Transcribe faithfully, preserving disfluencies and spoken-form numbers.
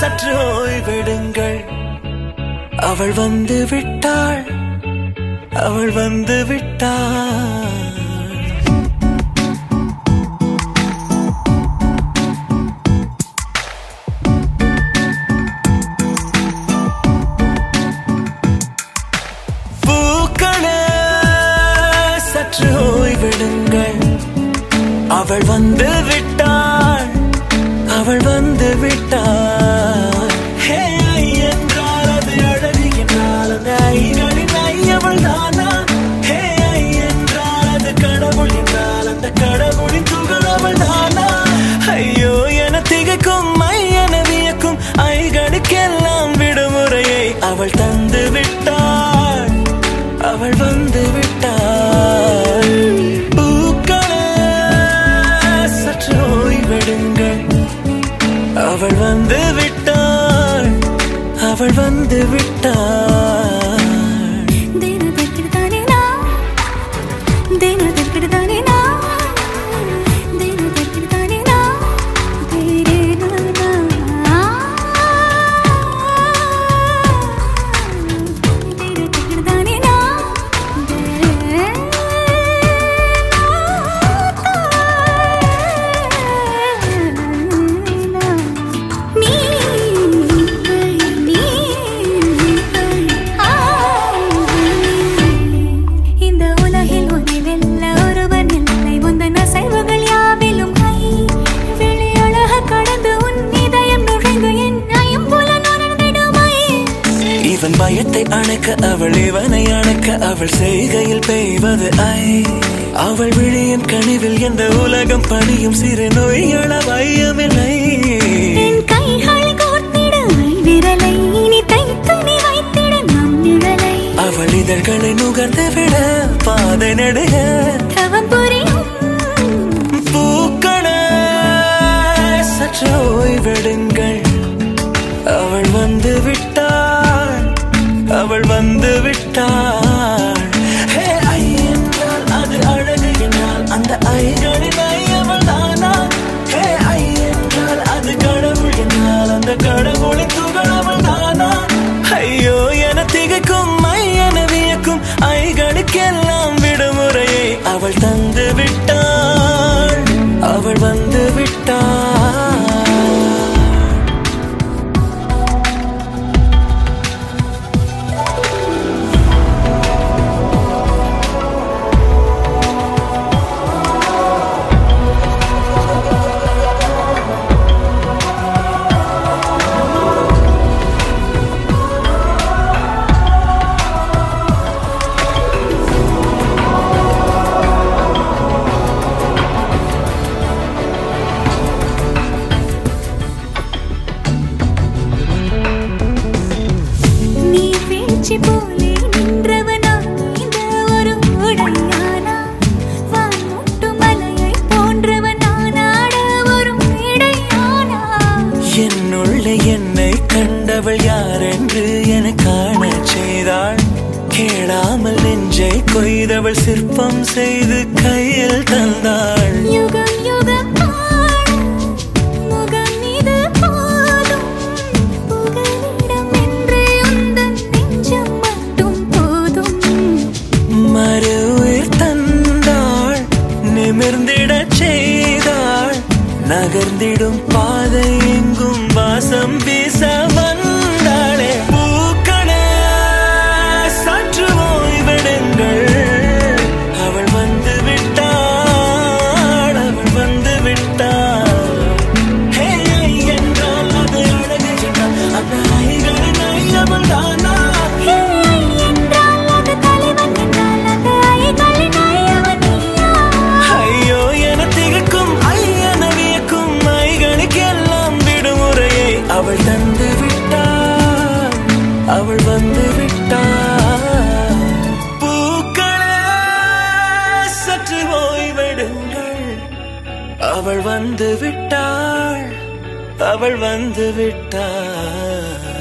சற்று ஓய்வெடுங்கள். அவள் வந்து விட்டாள், அவள் வந்து விட்டாள். பூக்களே சற்று ஓய்வெடுங்கள். அவள் வந்து விட்டாள், அவள் வந்து விட்டாள். ஹே ஐ என்றால் அது அழகு என்றால் அந்த ஐகளின் ஐ அவள் தானா? ஹே ஐ என்றால் அது கடவுள் என்றால் அந்த கடவுளின் துகள் அவள் தானா? ஐயோ என திகைக்கும் ஐ என வியக்கும் ஐகளுக்கெல்லாம் விடுமுறையை அவள் தந்து விட்டாள், அவள் வந்து விட்டாள். பூக்களே சற்று ஓய்வெடுங்கள். அவள் வந்து விட்டாள், அவள் வந்து விட்டாள். இவன் பயத்தை அணைக்க அவள் இவனை அணைக்க அவள் செய்கையில் பெய்வது ஐ. அவள் விழியின் கனிவில் எந்த உலகம் பணியும் சிறு நோய்கள வையமில்லை. அவள் இதழ்களை நுகர்ந்து விட பாதை நடுக பூக்களே சற்று ஓய்வெடுங்கள். அவள் வந்து விட்டாள், அவள் வந்து விட்டாள். ஹே ஐ என்றால் அது அழகு என்றால் அந்த ஐகளின் ஐ அவள் தானா? ஹே ஐ என்றால் அது கடவுள் என்றால் அந்த கடவுளின் துகள் அவள் தானா? ஐயோ என திகைக்கும் ஐ என வியக்கும் ஐகளுக்கெல்லாம் விடுமுறையை அவள் தந்து விட்டாள், அவள் வந்து விட்டாள். என்னை கண்டவள் யாரென்று என காண செய்தாள். கேளாமல் நெஞ்சை கொய்தவள் சிற்பம் செய்து கையில் தந்தாள். யுகம் யுகம் முகம் இது போதும் புகலிடம் என்று உந்தன் நெஞ்சம் மட்டும் போதும். மறு உயிர் தந்தாள், நிமிர்ந்திடச் செய்தாள். நகர்ந்திடும் பாதை எங்கும் வாசம் வீச வந்தாளே. பூக்களே சற்று ஓய்வெடுங்கள். அவள் வந்து விட்டாள், அவள் வந்து விட்டாள். ஹே ஐ என்றால் அது அழகு என்றால் அந்த ஐகளின் ஐ அவள் தானா? ஹே ஐ என்றால் அது தலைவன் என்றால் அந்த ஐகளின் ஐ அவன் நீயா? ஐயோ என திகைக்கும் ஐ என வியக்கும் ஐகளுக்கெல்லாம் விடுமுறையை அவள் தந்து விட்டாள், அவள் வந்து விட்டாள். பூக்களே சற்று ஓய்வெடுங்கள். அவள் வந்து விட்டாள், அவள் வந்து விட்டாள்.